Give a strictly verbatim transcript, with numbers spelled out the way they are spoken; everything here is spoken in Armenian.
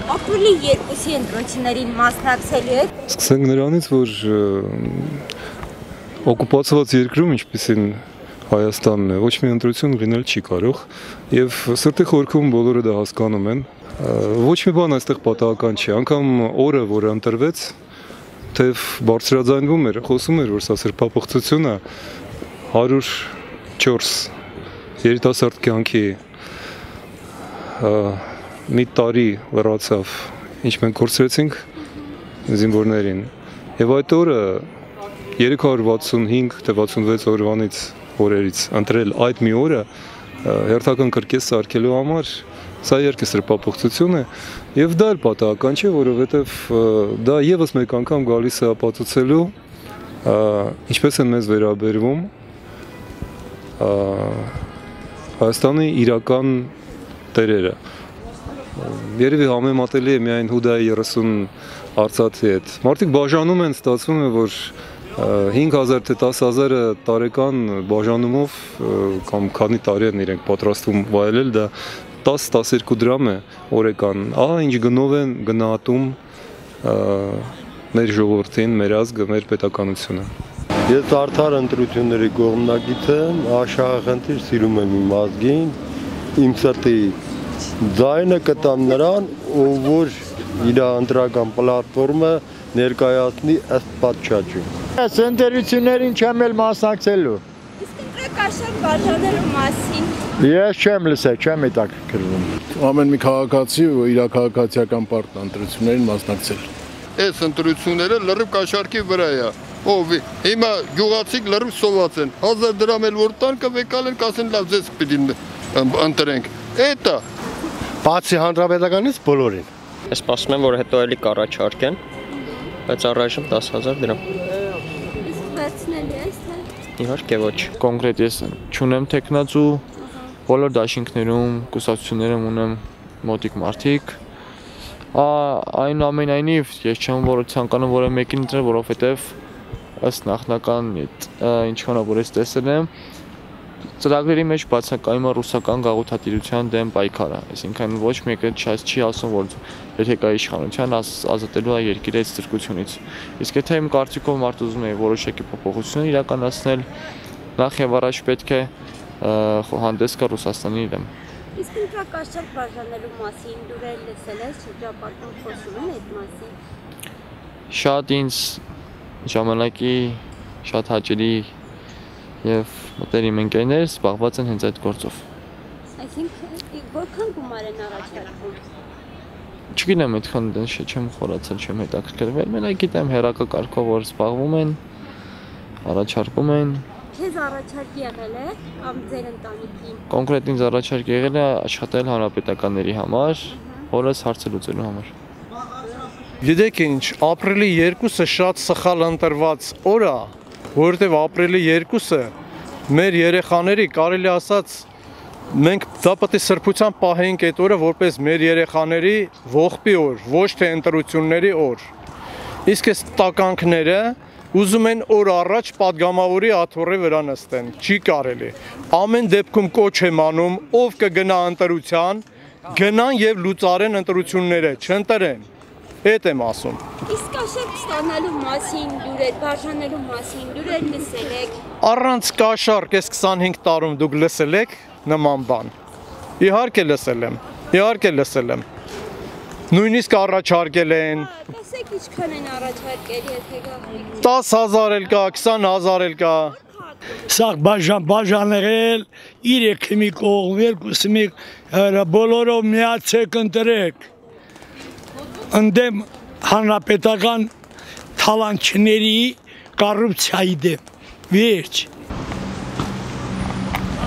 ապրիլի երկուսի ընտրություններին մասնակցելու եք։ Սկսենք նրանից, որ օկուպացված երկրում, ինչպիսին Հայաստանն է, ոչ մի ընտրություն լինել չի կարող, եւ սրտի խորքում բոլորը դա հասկանում են։ Ոչ մի բան այստեղ պատահական չի, անգամ օրը, որը ընտրվեց, թեև բարձրաձայնվում էր, խոսում էր, որ սա սրբափոխությունը հարյուր չորս երիտասարդ կյանքի մի տարի լրացավ, ինչ մենք կորցրեցինք զինվորներին, եւ այդ օրը երեք հարյուր վաթսունհինգ թե վաթսունվեց օրվանից օրերից ընտրել այդ մի օրը հերթական կրկես սարքելու համար, սա երկու սրբափոխություն է, եւ դա էլ պատահական չէ, որովհետեւ դա եւս մեկ անգամ գալիս է ապացուցելու ինչպես են մեզ վերաբերվում Հայաստանի իրական տերերը։ Երևի համեմատելի է միայն Հուդայի երեսուն արծաթի հետ։ Մարդիկ բաժանում են, ստացվում է, որ հինգ հազար թե տասը հազարը տարեկան բաժանումով կամ քանի տարի են իրենք պատրաստվում վայելել, դա տասը տասներկու դրամ է օրեկան։ Ահա ինչ գնով են գնահատում մեր ժողովրդին, մեր ազգը, մեր պետականությունը։ Ես արդար ընտրությունների կողմնակից եմ, աշահախնդիր սիրում եմ իմ ազգին, իմ սրտի ձայնը կտամ նրան, ով որ իր ընտրական պլատֆորմը ներկայացնի ըստ պատշաճի։ Այս ընտրություններին չեմ էլ մասնակցելու։ Իսկ ընտրակաշառք բաժանելու մասին։ Ես չեմ լսել, չեմ հետաքրքրվում։ Ամեն մի քաղաքացի ու իր քաղաքացիական պարտն ընտրություններին մասնակցել։ Այս ընտրությունները լրիվ կաշառքի վրա է։ Ով հիմա գյուղացիք լրիվ սոված են, հազար դրամ էլ որ տան կվեկալ են, կասեն լավ ձեզ պիտի ընտրենք։ Էտա։ Բացի հանրապետականից բոլորին։ Ես սպասում եմ, որ հետո էլի կառաջարկեն, բայց առայժմ տասը հազար դրամ։ Իսկ վերցնելի ես թե։ Իհարկե ոչ։ Կոնկրետ ես չունեմ տեխնացու, բոլոր դաշինքներում, կուսակցություններում ունեմ մոտիկ մարդիկ։ Այնուամենայնիվ ես չեմ որ ցանկանում որը մեկին ընտրել, որովհետև ըստ նախնական ինչքան որ ես տեսել եմ, ծրագրերի մեջ բացակայում է ռուսական գաղութատիրության դեմ պայքարը, այսինքն ոչ մեկը չի ասում, որ եթե կա իշխանության ազատելու է երկիրը այդ ստրկությունից։ Իսկ եթե իմ կարծիքով մարդ ուզում է որոշակի փոփոխություն իրականացնել, նախ եւ առաջ պետք է հանդես գա Ռուսաստանի դեմ։ Իսկ ընտրակաշառք բաժանելու մասին դուր էլ լսել ես, շրջապատում խոսում են այդ մասին։ Շատ ինձ ժամանակի շատ հաճելի եւ մտերիմ ընկերներ զբաղված են հենց այդ գործով։ Այսինքն որքան գումար են առաջարկում։ Չգիտեմ, այդքան դենշ չեմ խորացել, չեմ հետաքրքրվել, մենակ գիտեմ հերակա կարգով որ զբաղվում են, առաջարկում են։ Քեզ առաջարկ եղել է կամ ձեր ընտանիքին։ Կոնկրետ ինձ առաջարկ եղել է աշխատել հանրապետականների համար, հորս հարցը լուծելու համար։ Գիտեք ինչ, ապրիլի երկուսը շատ սխալ ընտրված օր է, որովհետև ապրիլի երկուսը մեր երեխաների կարելի ասած մենք դա պետք է սրբության պահենք այդ օրը որպես մեր երեխաների ողբի օր, ոչ թե ընտրությունների օր։ Իսկ այս տականքները ուզում են օր առաջ падգամավորի աթոռի վրա նստեն, չի կարելի։ Ամեն դեպքում կոչ եմ անում, ով կգնա ընտրության, գնան եւ լուծարեն ընտրությունները, չընտրեն։ Էդ եմ ասում։ Իսկ կաշառք ստանալու մասին դուր եք, բաժանելու մասին դուր եք լսել եք։ Առանց կաշառք այս քսանհինգ տարում դուք լսել եք նման բան։ Իհարկե լսել եմ, իհարկե լսել եմ։ Նույնիսկ առաջարկել են։ Տեսեք ինչքան են առաջարկել, եթե գաղտնիք։ տասը հազար էլ կա, քսան հազար էլ կա։ Սա բաժան բաժանել, իրեք մի կողմ, երկուսը մի բոլորով միացեք ընտրեք։ Ընդդեմ հանրապետական թալանչների կոռուպցիայի դեմ։ Վերջ։